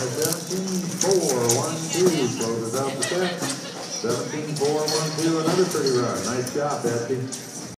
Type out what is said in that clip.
17-4-1-2 closes out the set. 17-4-1-2, another pretty run. Nice job, Esty.